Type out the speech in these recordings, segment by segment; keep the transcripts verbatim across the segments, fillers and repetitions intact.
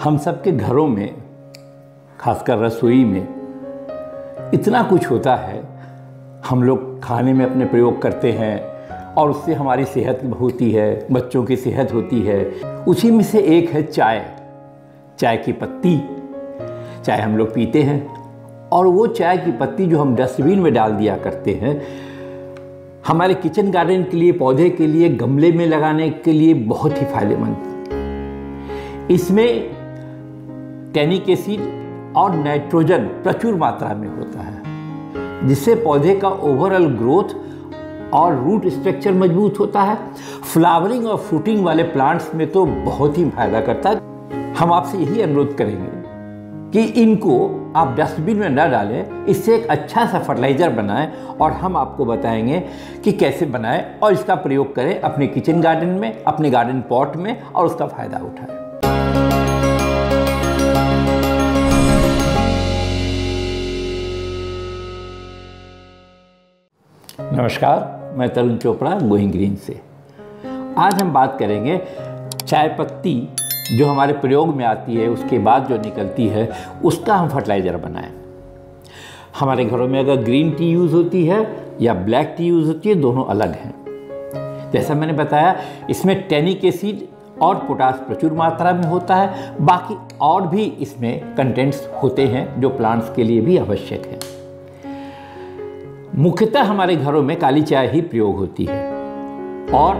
हम सब के घरों में, खासकर रसोई में, इतना कुछ होता है। हम लोग खाने में अपने प्रयोग करते हैं और उससे हमारी सेहत होती है, बच्चों की सेहत होती है। उसी में से एक है चाय। चाय की पत्ती, चाय हम लोग पीते हैं और वो चाय की पत्ती जो हम डस्टबिन में डाल दिया करते हैं, हमारे किचन गार्डन के लिए, पौधे के लिए, गमले में लगाने के लिए बहुत ही फायदेमंद। इसमें टैनिक एसिड और नाइट्रोजन प्रचुर मात्रा में होता है, जिससे पौधे का ओवरऑल ग्रोथ और रूट स्ट्रक्चर मजबूत होता है। फ्लावरिंग और फ्रूटिंग वाले प्लांट्स में तो बहुत ही फायदा करता है। हम आपसे यही अनुरोध करेंगे कि इनको आप डस्टबिन में न डालें, इससे एक अच्छा सा फर्टिलाइज़र बनाएं और हम आपको बताएंगे कि कैसे बनाएं और इसका प्रयोग करें अपने किचन गार्डन में, अपने गार्डन पॉट में, और उसका फ़ायदा उठाएं। नमस्कार, मैं तरुण चोपड़ा, गोइंग ग्रीन से। आज हम बात करेंगे चाय पत्ती जो हमारे प्रयोग में आती है, उसके बाद जो निकलती है, उसका हम फर्टिलाइज़र बनाएं। हमारे घरों में अगर ग्रीन टी यूज़ होती है या ब्लैक टी यूज़ होती है, दोनों अलग हैं। जैसा मैंने बताया, इसमें टैनिक एसिड और पोटास प्रचुर मात्रा में होता है। बाकी और भी इसमें कंटेंट्स होते हैं जो प्लांट्स के लिए भी आवश्यक है। मुख्यतः हमारे घरों में काली चाय ही प्रयोग होती है और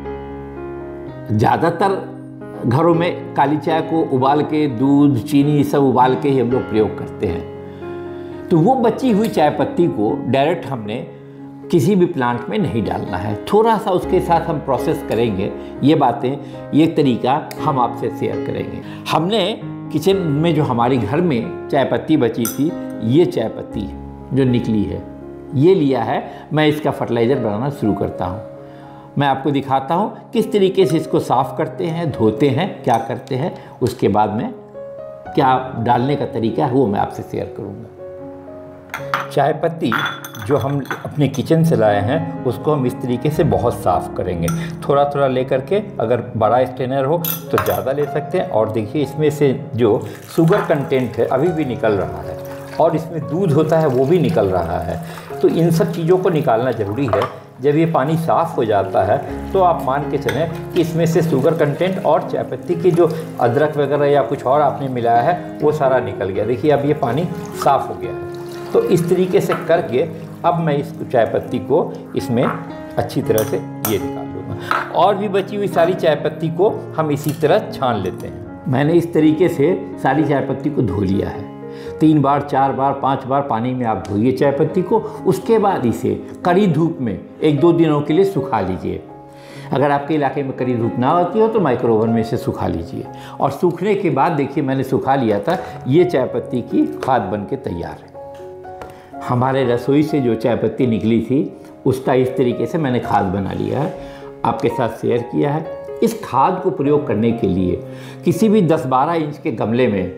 ज़्यादातर घरों में काली चाय को उबाल के, दूध, चीनी सब उबाल के ही हम लोग प्रयोग करते हैं। तो वो बची हुई चाय पत्ती को डायरेक्ट हमने किसी भी प्लांट में नहीं डालना है। थोड़ा सा उसके साथ हम प्रोसेस करेंगे। ये बातें, ये तरीका हम आपसे शेयर करेंगे। हमने किचन में जो हमारे घर में चाय पत्ती बची थी, ये चाय पत्ती जो निकली है, ये लिया है। मैं इसका फर्टिलाइज़र बनाना शुरू करता हूँ। मैं आपको दिखाता हूँ किस तरीके से इसको साफ़ करते हैं, धोते हैं, क्या करते हैं, उसके बाद में क्या डालने का तरीका है वो मैं आपसे शेयर करूँगा। चाय पत्ती जो हम अपने किचन से लाए हैं, उसको हम इस तरीके से बहुत साफ़ करेंगे। थोड़ा थोड़ा ले करके, अगर बड़ा स्ट्रेनर हो तो ज़्यादा ले सकते हैं। और देखिए, इसमें से जो शुगर कंटेंट है अभी भी निकल रहा है और इसमें दूध होता है वो भी निकल रहा है। तो इन सब चीज़ों को निकालना ज़रूरी है। जब ये पानी साफ़ हो जाता है तो आप मान के चलें कि इसमें से शुगर कंटेंट और चाय पत्ती की जो अदरक वगैरह या कुछ और आपने मिलाया है वो सारा निकल गया। देखिए, अब ये पानी साफ़ हो गया है। तो इस तरीके से करके अब मैं इस चाय पत्ती को इसमें अच्छी तरह से ये निकाल लूँगा। और भी बची हुई सारी चाय पत्ती को हम इसी तरह छान लेते हैं। मैंने इस तरीके से सारी चाय पत्ती को धो लिया है। तीन बार, चार बार, पांच बार पानी में आप धोइए चाय पत्ती को। उसके बाद इसे कड़ी धूप में एक दो दिनों के लिए सुखा लीजिए। अगर आपके इलाके में कड़ी धूप ना होती हो तो माइक्रो ओवन में इसे सुखा लीजिए। और सूखने के बाद देखिए, मैंने सुखा लिया था, ये चाय पत्ती की खाद बन के तैयार है। हमारे रसोई से जो चाय पत्ती निकली थी, उसका इस तरीके से मैंने खाद बना लिया है, आपके साथ शेयर किया है। इस खाद को प्रयोग करने के लिए किसी भी दस बारह इंच के गमले में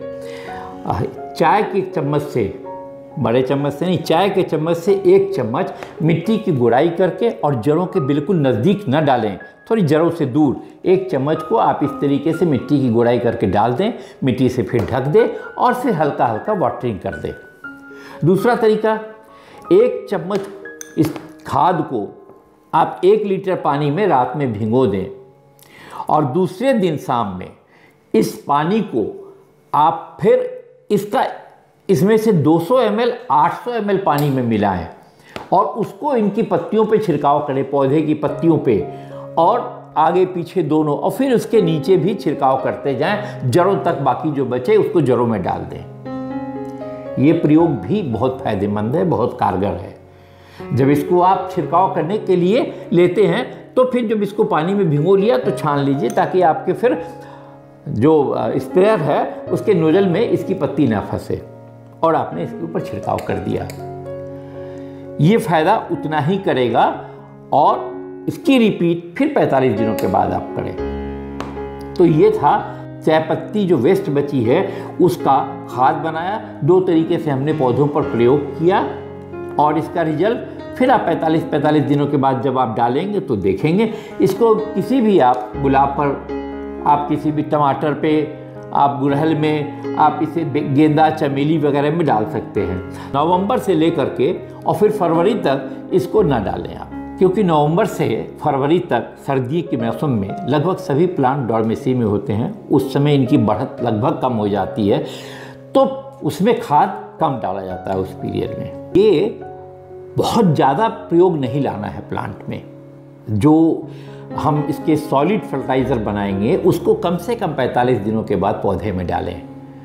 चाय के चम्मच से, बड़े चम्मच से नहीं, चाय के चम्मच से एक चम्मच मिट्टी की गुड़ाई करके, और जड़ों के बिल्कुल नज़दीक न डालें, थोड़ी जड़ों से दूर, एक चम्मच को आप इस तरीके से मिट्टी की गुड़ाई करके डाल दें। मिट्टी से फिर ढक दें और फिर हल्का हल्का वाटरिंग कर दें। दूसरा तरीका, एक चम्मच इस खाद को आप एक लीटर पानी में रात में भिगो दें और दूसरे दिन शाम में इस पानी को आप फिर इसका इसमें से दो सौ एम एल आठ सौ एम एल पानी में मिलाएं और उसको इनकी पत्तियों पे छिड़काव करें, पौधे की पत्तियों पे, और आगे पीछे दोनों, और फिर उसके नीचे भी छिड़काव करते जाएं, जड़ों तक बाकी जो बचे उसको जड़ों में डाल दें। ये प्रयोग भी बहुत फायदेमंद है, बहुत कारगर है। जब इसको आप छिड़काव करने के लिए लेते हैं तो फिर जब इसको पानी में भिगो लिया तो छान लीजिए, ताकि आपके फिर जो स्प्रेयर है उसके नोजल में इसकी पत्ती ना फंसे, और आपने इसके ऊपर छिड़काव कर दिया। ये फ़ायदा उतना ही करेगा और इसकी रिपीट फिर पैंतालीस दिनों के बाद आप करें। तो ये था चाय पत्ती जो वेस्ट बची है उसका खाद बनाया। दो तरीके से हमने पौधों पर प्रयोग किया और इसका रिजल्ट फिर आप पैंतालीस पैंतालीस दिनों के बाद जब आप डालेंगे तो देखेंगे। इसको किसी भी आप गुलाब पर, आप किसी भी टमाटर पे, आप गुड़हल में, आप इसे गेंदा, चमेली वगैरह में डाल सकते हैं। नवंबर से लेकर के और फिर फरवरी तक इसको ना डालें आप, क्योंकि नवंबर से फरवरी तक सर्दी के मौसम में लगभग सभी प्लांट डॉर्मेसी में होते हैं। उस समय इनकी बढ़त लगभग कम हो जाती है, तो उसमें खाद कम डाला जाता है उस पीरियड में। ये बहुत ज़्यादा प्रयोग नहीं लाना है प्लांट में। जो हम इसके सॉलिड फर्टिलाइज़र बनाएंगे उसको कम से कम पैंतालीस दिनों के बाद पौधे में डालें।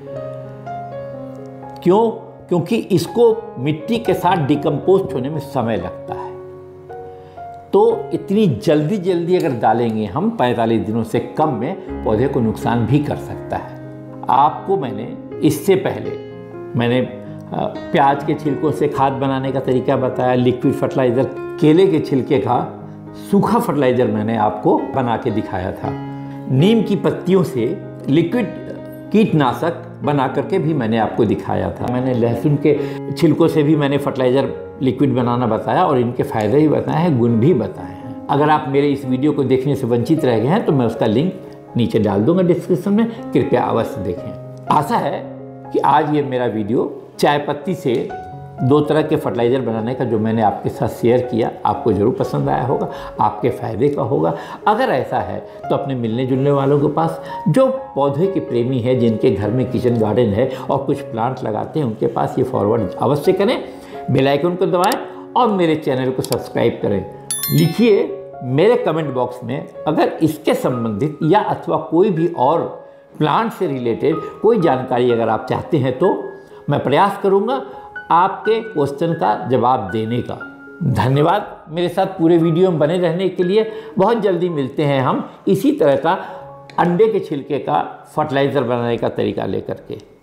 क्यों? क्योंकि इसको मिट्टी के साथ डिकम्पोस्ट होने में समय लगता है, तो इतनी जल्दी जल्दी अगर डालेंगे हम पैंतालीस दिनों से कम में, पौधे को नुकसान भी कर सकता है। आपको मैंने इससे पहले मैंने प्याज के छिलकों से खाद बनाने का तरीका बताया, लिक्विड फर्टिलाइज़र, केले के छिलके का सूखा फर्टिलाइज़र मैंने आपको बना के दिखाया था। नीम की पत्तियों से लिक्विड कीटनाशक बना करके भी मैंने आपको दिखाया था। मैंने लहसुन के छिलकों से भी मैंने फर्टिलाइज़र लिक्विड बनाना बताया और इनके फ़ायदे भी बताए हैं, गुण भी बताए हैं। अगर आप मेरे इस वीडियो को देखने से वंचित रह गए हैं तो मैं उसका लिंक नीचे डाल दूंगा डिस्क्रिप्शन में, कृपया अवश्य देखें। आशा है कि आज ये मेरा वीडियो चाय पत्ती से दो तरह के फर्टिलाइज़र बनाने का जो मैंने आपके साथ शेयर किया, आपको ज़रूर पसंद आया होगा, आपके फ़ायदे का होगा। अगर ऐसा है तो अपने मिलने जुलने वालों के पास, जो पौधे के प्रेमी हैं, जिनके घर में किचन गार्डन है और कुछ प्लांट लगाते हैं, उनके पास ये फॉरवर्ड अवश्य करें। बेल आइकन को दबाएं और मेरे चैनल को सब्सक्राइब करें। लिखिए मेरे कमेंट बॉक्स में अगर इसके संबंधित या अथवा कोई भी और प्लांट से रिलेटेड कोई जानकारी अगर आप चाहते हैं, तो मैं प्रयास करूंगा आपके क्वेश्चन का जवाब देने का। धन्यवाद मेरे साथ पूरे वीडियो में बने रहने के लिए। बहुत जल्दी मिलते हैं हम इसी तरह का अंडे के छिलके का फर्टिलाइज़र बनाने का तरीका लेकर के।